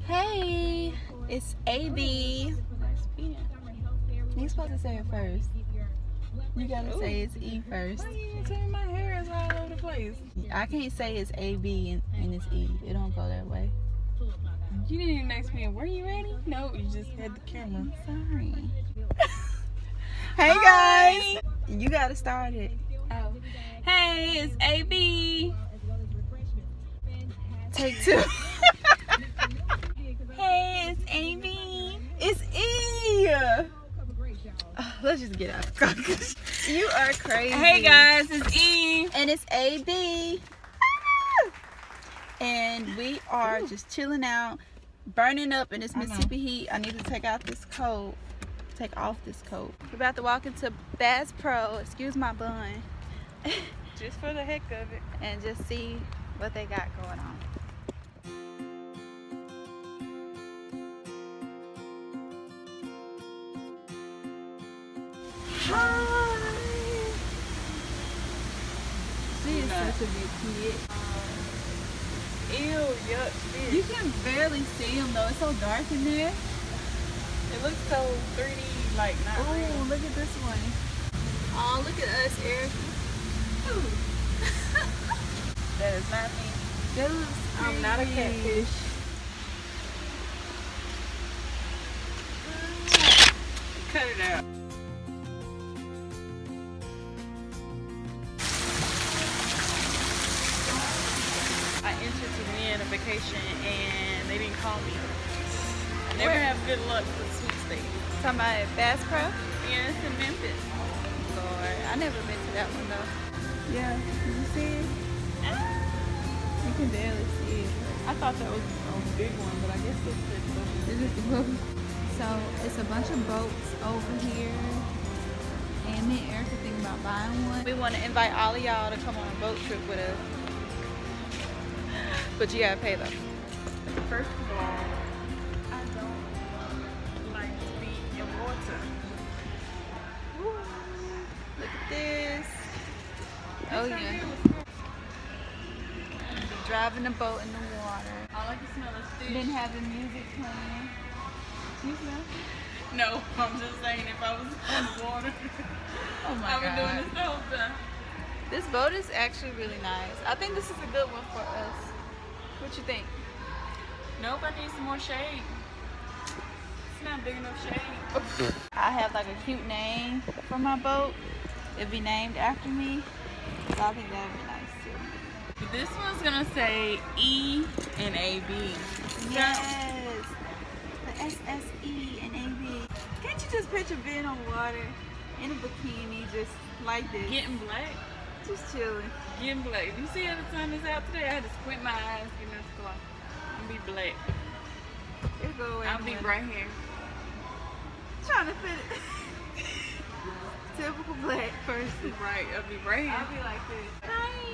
Hey, it's AB. You're supposed to say it first. You gotta say it's E first. Why you ain't saying my hair is all over the place? I can't say it's AB and it's E. It don't go that way. You didn't even ask me, were you ready? No, you just had the camera. Sorry. Hey guys, you gotta start it. Oh. Hey, it's AB. Take two. Hey, it's AB. It's E. Let's just get out. You are crazy. Hey guys, it's E. And it's AB. And we are just chilling out, burning up in this Mississippi heat. I need to take out this coat. Take off this coat. We're about to walk into Bass Pro. Excuse my bun. Just for the heck of it. And just see what they got going on. Hi. She is such a big kid. Ew, yuck, shit. You can barely see him though. It's so dark in there. It looks so 3D, like not Oh, real. look at this one. Oh, look at us, Erica. That is not me. That looks I'm not a catfish. Cut it out. I entered to win a vacation and they didn't call me. I never have good luck with sweepstakes. Talking about Bass Pro? Yeah, it's in Memphis. Lord, I never been to that one though. Yeah, you see it? You can barely see it. I thought that was a big one, but I guess it's the boat. Is it the boat? So it's a bunch of boats over here. And me and Erica thinking about buying one. We want to invite all of y'all to come on a boat trip with us. But you gotta pay though. First of all, I don't like to be in water. Look at this. Oh yeah. Be driving the boat in the water. All I can smell is fish. Been having music playing. You smell? No, I'm just saying if I was on the water, Oh my I've been doing God. this the whole time. This boat is actually really nice. I think this is a good one for us. What you think? Nope, I need some more shade. It's not big enough shade. I have like a cute name for my boat. It'd be named after me. So I think that'd be nice too. This one's gonna say E and AB. Yes. The SSE and AB. Can't you just picture being on water in a bikini just like this? Getting black. Just chilling. Getting black. You see how the sun is out today? I had to squint my eyes getting this clock. I'm gonna be black. It'll go away. I'll be right here. Trying to fit it. Typical black person. Right, I'll be right here. I'll be like this. Hi.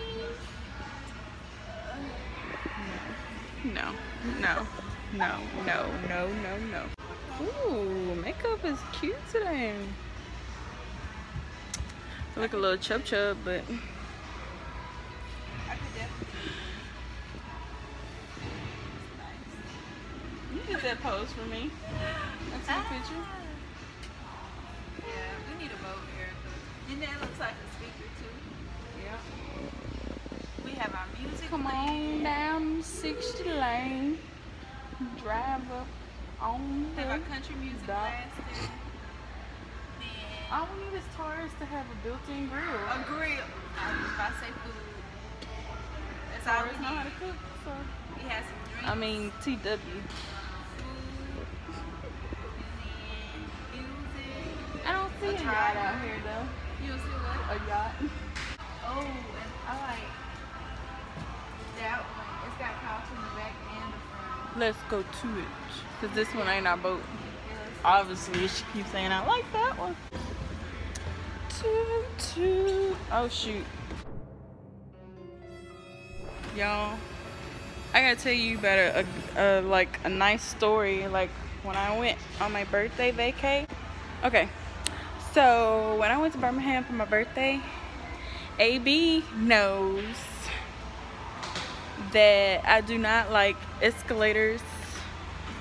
No, no, no, no, no, no, no. Ooh, makeup is cute today. I look a little chub, but I could definitely. you did that pose for me. That's a picture. Yeah, we need a boat, Erica. And that looks like a speaker too. Yeah. We have our music. Come on down 60 lane. Drive up on We the have our country music dock. blasting. Then All we need is Taurus to have a built-in grill. a grill. I was about to say food. That's all Taurus we know how to need. cook, so. We have some drinks. I mean, TW. Food. And then music. I don't see a yacht out here though. You don't see what? A yacht. Oh, and I like that one. It's got couch in the back and the front. Let's go to it. Cause this one ain't our boat. Yes. Obviously, she keeps saying I like that one. Oh shoot. Y'all, I gotta tell you about like a nice story. Like when I went on my birthday vacay. Okay, so when I went to Birmingham for my birthday, AB knows that I do not like escalators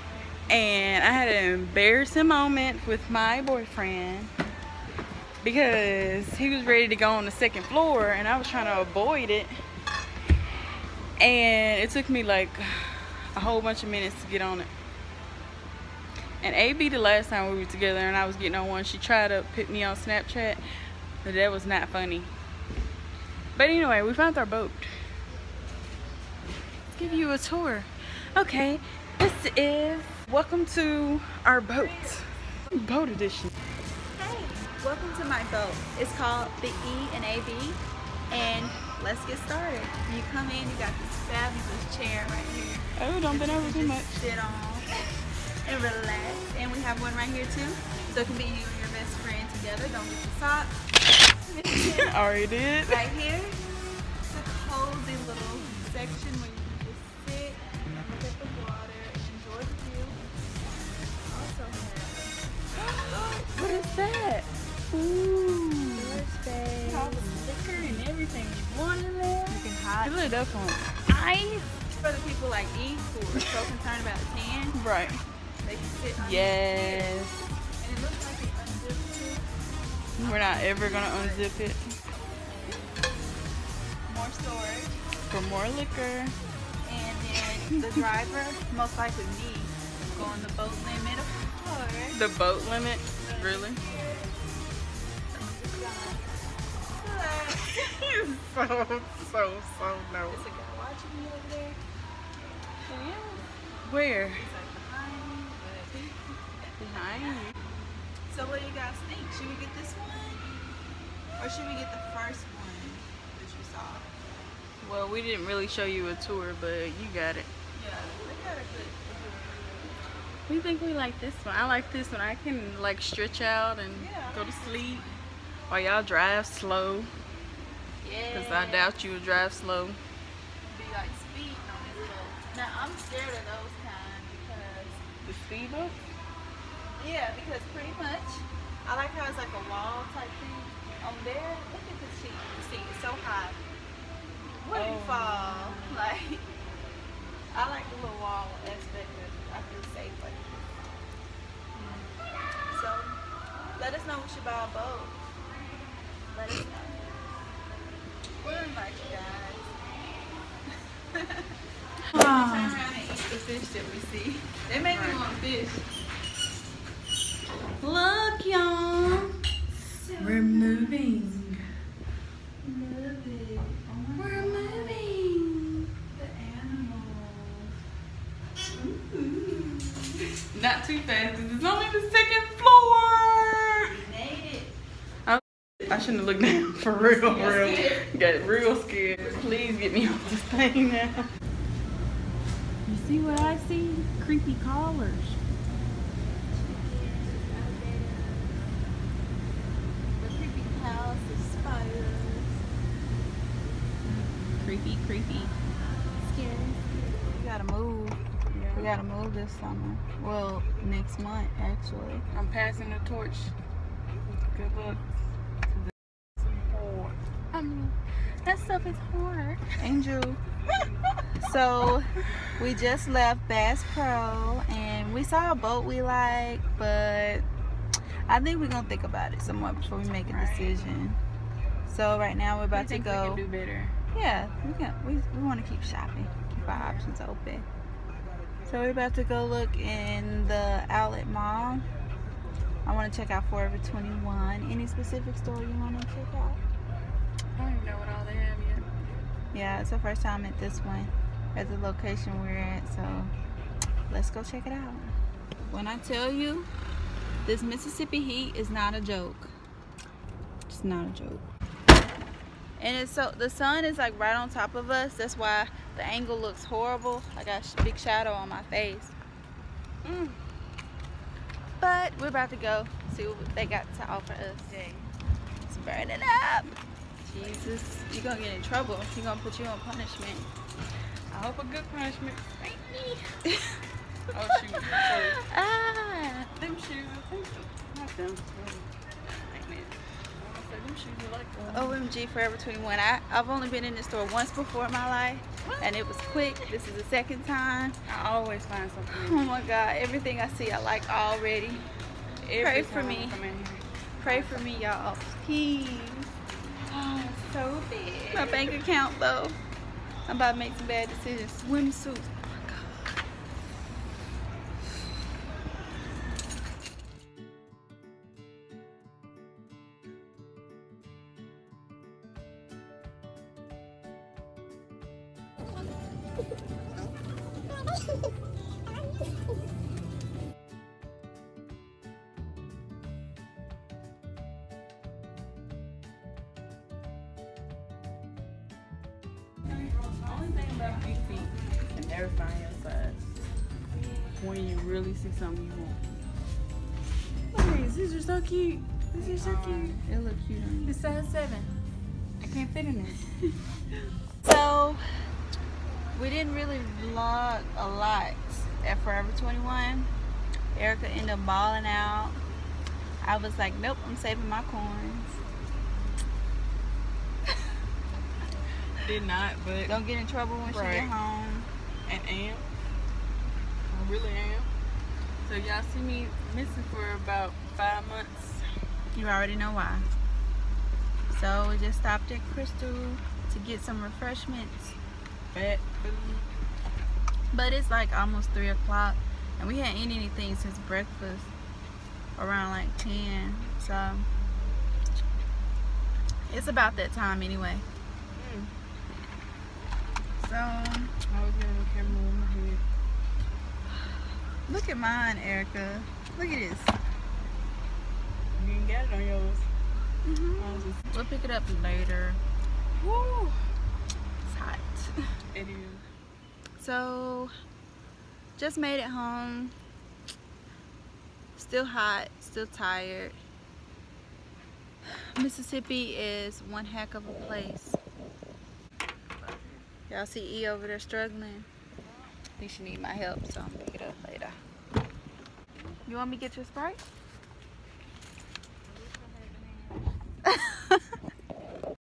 and I had an embarrassing moment with my boyfriend because he was ready to go on the second floor and I was trying to avoid it, and it took me like a whole bunch of minutes to get on it. And AB, the last time we were together and I was getting on one, she tried to pick me on Snapchat, but that was not funny. But anyway, we found our boat. Let's give you a tour. Okay, this is welcome to our boat. Boat edition. Hey, welcome to my boat. It's called the E and AB, and let's get started. You come in, you got this fabulous chair right here. Oh, don't bend over too much. Sit on and relax. And we have one right here too, so it can be you and your best friend together. Don't get the socks. Already did. Right here, it's a cozy little section where you can just sit and look at the water and enjoy the view. Also have What is that? Ooh. storage space. All the liquor and everything you want in there. You can hide Fill it up on ice. for the people like E who are so concerned about the tan. Right. They can sit under Yes. and it looks like it unzips too. We're not ever gonna unzip it. More storage. For more liquor. And then the driver, most likely me, go on the boat limit of course. The boat limit? Really? so no. There's a guy watching me over there. Where? He's like behind me, but Behind you. so what do you guys think? Should we get this one? Or should we get the first one that you saw? Well, we didn't really show you a tour, but you got it. Yeah, we got a good We think we like this one. I like this one. I can like stretch out and Yeah. go to sleep while y'all drive slow. yeah. Because I doubt you would drive slow. Be like speeding on this boat. Now I'm scared of those kind because The speedboat? yeah, because pretty much I like how it's like a wall type thing. On there, look at the seat. The seat is so high. What if you Oh. fall? Like I like the little wall aspect of it. I feel safe like this. So let us know we should buy a boat. Let us know. We'll invite you guys. Turn around and eat the fish that we see. They make me want fish. Look, y'all. We're moving. Moving. We're moving. The animals. Not too fast, because it's only the second floor. We made it. I shouldn't have looked down for real, Got real. scared. Got real scared. Please get me off this thing now. You see what I see? Creepy callers. The creepy house, the spiders. Creepy, creepy. Scary. We gotta move. We gotta move this summer. Well, next month actually. I'm passing the torch. Good luck. I mean, that stuff is hard. Angel. So we just left Bass Pro and we saw a boat we like, but I think we're gonna think about it some more before we make a decision. So right now we're about to go. We can do better. Yeah, we want to keep shopping, keep our options open. So we're about to go look in the outlet mall. I want to check out Forever 21. Any specific store you want to check out? I don't even know what all they have yet. Yeah, it's the first time at this one, at the location we're at, so let's go check it out. When I tell you, this Mississippi heat is not a joke. It's not a joke. And it's so, the sun is like right on top of us, that's why the angle looks horrible. I got a big shadow on my face. But we're about to go see what they got to offer us. It's burning up. Jesus, you're gonna get in trouble. He's gonna put you on punishment. I hope a good punishment. Spank me. Oh shoot. Ah. Them shoes. Not them. Like that. I said them shoes are like OMG Forever 21. I've only been in this store once before in my life, and it was quick. This is the second time. I always find something. Oh my God, everything I see I like already. Pray for me. Pray for me, y'all. Please. Oh, it's so big. My bank account though. I'm about to make some bad decisions. Swimsuits. Oh my God. Only thing about big feet, you can never find your size. When you really see something you want. Look at these. These are so cute. These are so cute. It look cute on you. It's size 7. I can't fit in this. So we didn't really vlog a lot at Forever 21. Erica ended up balling out. I was like, nope, I'm saving my coins. Did not, but Don't get in trouble when she get home. and am. I really am. So y'all see me missing for about 5 months. You already know why. So we just stopped at Crystal to get some refreshments. Fat food. But it's like almost 3 o'clock and we hadn't eaten anything since breakfast around like 10. So it's about that time anyway. So I was getting the camera on my head. look at mine, Erica. Look at this. You didn't get it on yours. I was just, We'll pick it up later. woo! It's hot. It is. So just made it home. Still hot, still tired. Mississippi is one heck of a place. Y'all see E over there struggling? I think she need my help, so I'm gonna pick it up later. You want me to get your Sprite?